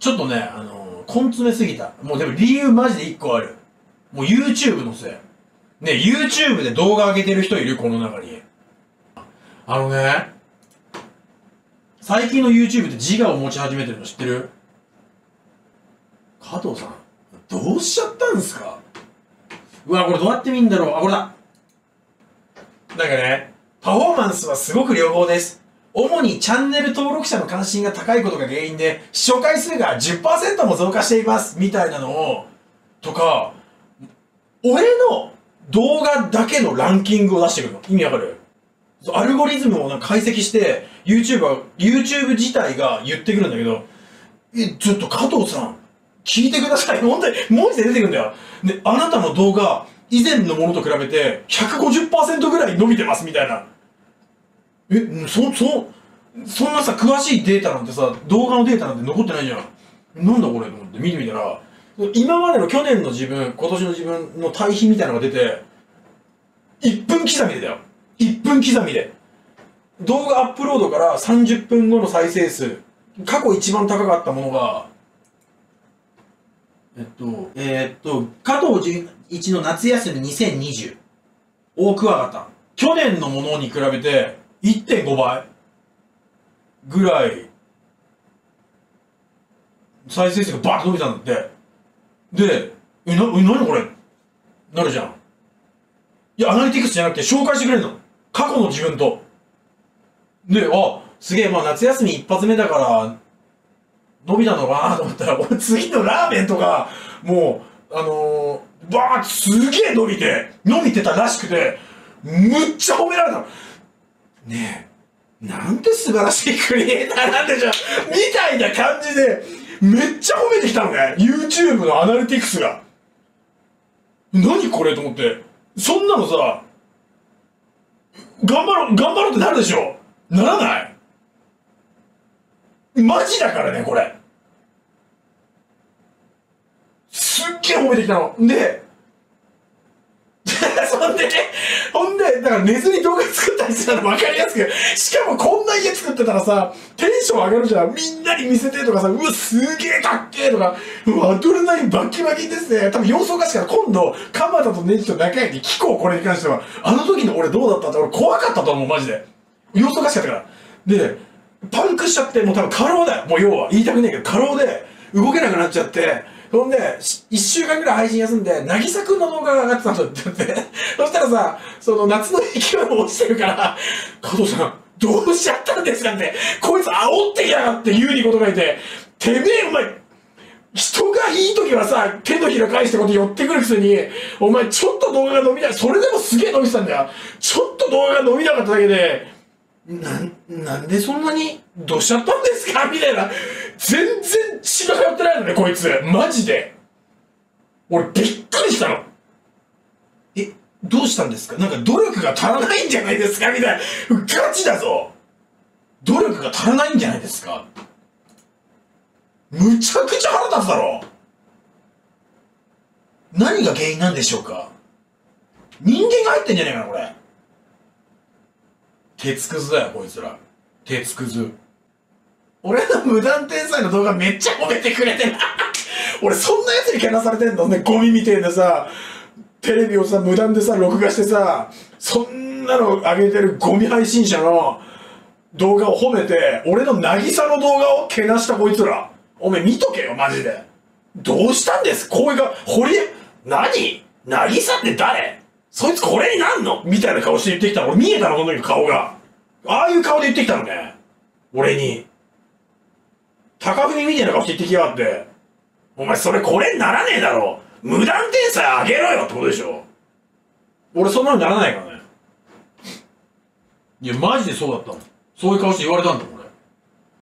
ちょっとね、根詰めすぎた。もうでも理由マジで1個ある。もう YouTube のせい。ね、YouTube で動画上げてる人いるこの中に。最近の YouTube って自我を持ち始めてるの知ってる？加藤さん、どうしちゃったんですか？うわ、これどうやって見んだろう。あ、これだ。なんかね、パフォーマンスはすごく良好です。主にチャンネル登録者の関心が高いことが原因で、視聴回数が 10% も増加しています。みたいなのを、とか、俺の動画だけのランキングを出してくるの。意味わかる？アルゴリズムをなんか解析して、YouTube 自体が言ってくるんだけど、ちょっと加藤さん、聞いてください。本当に、文字で出てくるんだよ。で、あなたの動画、以前のものと比べて 150% ぐらい伸びてますみたいな。そんなさ、詳しいデータなんてさ、動画のデータなんて残ってないじゃん。なんだこれと思って見てみたら、今までの去年の自分、今年の自分の対比みたいなのが出て、1分刻みでだよ。1分刻みで。動画アップロードから30分後の再生数、過去一番高かったものが、加藤純一の夏休み2020。大クワガタ。去年のものに比べて 1.5 倍ぐらい再生数がバーッと伸びたんだって。で、何これなるじゃん。いや、アナリティクスじゃなくて紹介してくれるの。過去の自分と。で、すげえ、まあ夏休み一発目だから、伸びたのかなと思ったら、俺次のラーメンとか、もう、バーッとすげえ伸びてたらしくて、むっちゃ褒められたの。ねえ、なんて素晴らしいクリエイターなんでしょみたいな感じで、めっちゃ褒めてきたのね。YouTube のアナリティクスが。何これと思って。そんなのさ、頑張ろうってなるでしょ？ならない？マジだからね、これ。すっげえ褒めてきたの。で、ほんで、だから寝ずに動画作ったりしたら分かりやすく、しかもこんな家作ってたらさ、テンション上がるじゃん。みんなに見せてとかさ、うわ、すげえかっけえとか、うわ、アドレナリンバッキバキですね。多分様子おかしいから今度、鎌田とネジと仲良いに聞こう、これに関しては。あの時の俺どうだったって俺怖かったと思う、マジで。様子おかしかったから。で、パンクしちゃって、もう多分過労だよ。もう要は、言いたくねえけど、過労で動けなくなっちゃって、ほんで、1週間ぐらい配信休んで、なぎさくんの動画が上がってたんだって言って。そしたらさ、その夏の勢いも落ちてるから、加藤さん、どうしちゃったんですかって、こいつ煽ってきやがって言うにことがいて、てめえお前、人がいい時はさ、手のひら返してこと寄ってくるくせに、お前ちょっと動画が伸びない、それでもすげえ伸びてたんだよ。ちょっと動画が伸びなかっただけで、なんでそんなに、どうしちゃったんですかみたいな。全然血が通ってないのね、こいつ。マジで。俺、びっくりしたの。どうしたんですか？なんか努力が足らないんじゃないですかみたいな。ガチだぞ。努力が足らないんじゃないですか？むちゃくちゃ腹立つだろ。何が原因なんでしょうか？人間が入ってんじゃねえかな、これ。鉄くずだよ、こいつら。鉄くず。俺の無断転載の動画めっちゃ褒めてくれてる。俺そんな奴にけなされてんのね、ゴミみてえでさ、テレビをさ、無断でさ、録画してさ、そんなの上げてるゴミ配信者の動画を褒めて、俺の渚の動画をけなしたこいつら。おめえ見とけよ、マジで。どうしたんです？これが、何？渚って誰？そいつこれになんの？みたいな顔して言ってきたの。俺見えたの、この時顔が。ああいう顔で言ってきたのね。俺に。高文みたいな顔して言ってきやがって。お前それこれにならねえだろ。無断転載あげろよってことでしょ。俺そんなのにならないからね。いや、マジでそうだったもん。そういう顔して言われたんだもん。